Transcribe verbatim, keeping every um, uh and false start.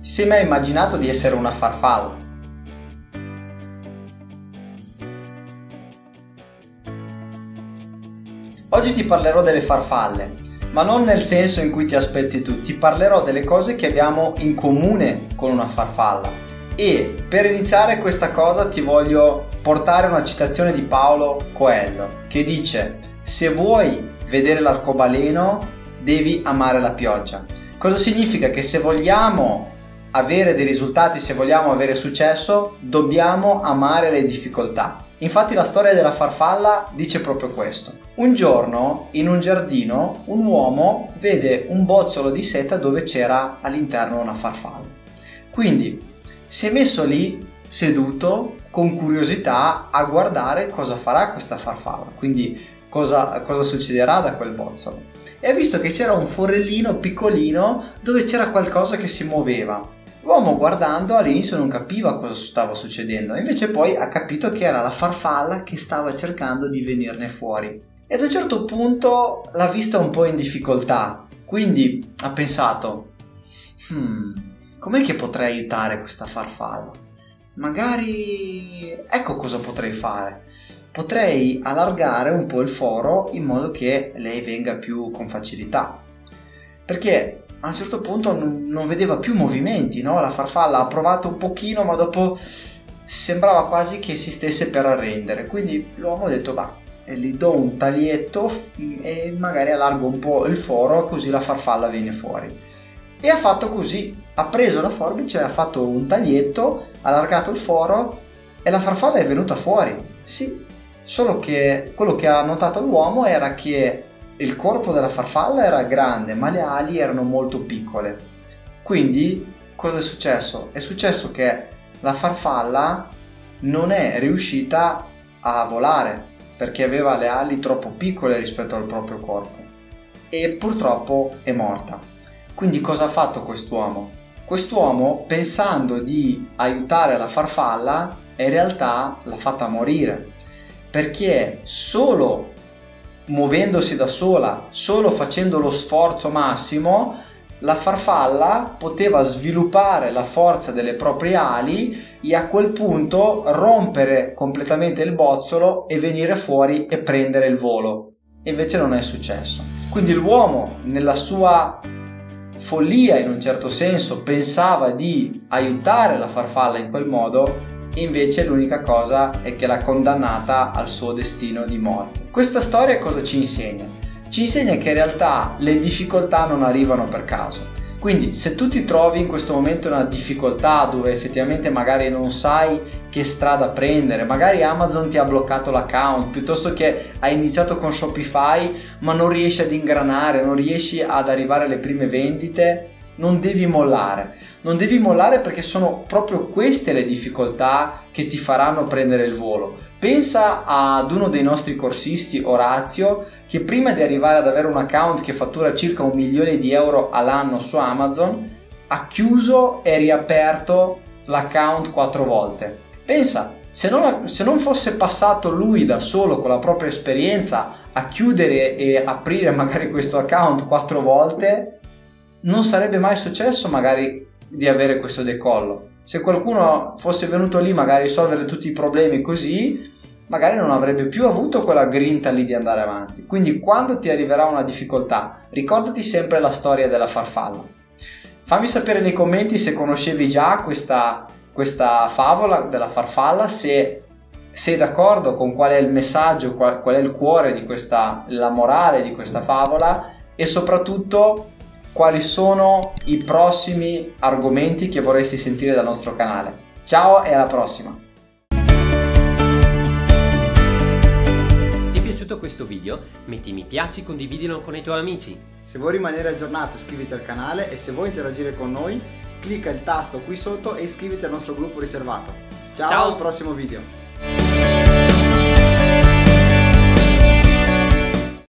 Ti sei mai immaginato di essere una farfalla? Oggi ti parlerò delle farfalle, ma non nel senso in cui ti aspetti tu, ti parlerò delle cose che abbiamo in comune con una farfalla. E per iniziare questa cosa ti voglio portare una citazione di Paulo Coelho che dice: se vuoi vedere l'arcobaleno devi amare la pioggia. Cosa significa? Che se vogliamo avere dei risultati, se vogliamo avere successo, dobbiamo amare le difficoltà. Infatti la storia della farfalla dice proprio questo. Un giorno in un giardino un uomo vede un bozzolo di seta dove c'era all'interno una farfalla. Quindi si è messo lì seduto con curiosità a guardare cosa farà questa farfalla, quindi cosa, cosa succederà da quel bozzolo. E ha visto che c'era un forellino piccolino dove c'era qualcosa che si muoveva. L'uomo guardando all'inizio non capiva cosa stava succedendo, invece poi ha capito che era la farfalla che stava cercando di venirne fuori. E ad un certo punto l'ha vista un po' in difficoltà, quindi ha pensato: hmm, com'è che potrei aiutare questa farfalla? Magari... ecco cosa potrei fare. Potrei allargare un po' il foro in modo che lei venga più con facilità. Perché a un certo punto non, non vedeva più movimenti, no? La farfalla ha provato un pochino, ma dopo sembrava quasi che si stesse per arrendere. Quindi l'uomo ha detto: va, e gli do un taglietto e magari allargo un po' il foro, così la farfalla viene fuori. E ha fatto così, ha preso la forbice, ha fatto un taglietto, ha allargato il foro e la farfalla è venuta fuori. Sì, solo che quello che ha notato l'uomo era che il corpo della farfalla era grande, ma le ali erano molto piccole. Quindi cosa è successo? È successo che la farfalla non è riuscita a volare perché aveva le ali troppo piccole rispetto al proprio corpo e purtroppo è morta. Quindi cosa ha fatto quest'uomo? Quest'uomo, pensando di aiutare la farfalla, in realtà l'ha fatta morire, perché solo muovendosi da sola, solo facendo lo sforzo massimo, la farfalla poteva sviluppare la forza delle proprie ali e a quel punto rompere completamente il bozzolo e venire fuori e prendere il volo. E invece non è successo. Quindi l'uomo, nella sua follia in un certo senso, pensava di aiutare la farfalla in quel modo, invece l'unica cosa è che l'ha condannata al suo destino di morte. Questa storia cosa ci insegna? Ci insegna che in realtà le difficoltà non arrivano per caso. Quindi se tu ti trovi in questo momento in una difficoltà dove effettivamente magari non sai che strada prendere, magari Amazon ti ha bloccato l'account, piuttosto che hai iniziato con Shopify ma non riesci ad ingranare, non riesci ad arrivare alle prime vendite, non devi mollare, non devi mollare perché sono proprio queste le difficoltà che ti faranno prendere il volo. Pensa ad uno dei nostri corsisti, Orazio, che prima di arrivare ad avere un account che fattura circa un milione di euro all'anno su Amazon, ha chiuso e riaperto l'account quattro volte. Pensa, se non, se non fosse passato lui da solo con la propria esperienza a chiudere e aprire magari questo account quattro volte, non sarebbe mai successo magari di avere questo decollo. Se qualcuno fosse venuto lì magari a risolvere tutti i problemi così, magari non avrebbe più avuto quella grinta lì di andare avanti. Quindi quando ti arriverà una difficoltà, ricordati sempre la storia della farfalla. Fammi sapere nei commenti se conoscevi già questa, questa favola della farfalla, se sei d'accordo con qual è il messaggio, qual, qual è il cuore di questa, la morale di questa favola, e soprattutto quali sono i prossimi argomenti che vorresti sentire dal nostro canale. Ciao e alla prossima! Se ti è piaciuto questo video, metti mi piace e condividilo con i tuoi amici. Se vuoi rimanere aggiornato, iscriviti al canale, e se vuoi interagire con noi, clicca il tasto qui sotto e iscriviti al nostro gruppo riservato. Ciao, Ciao. al prossimo video!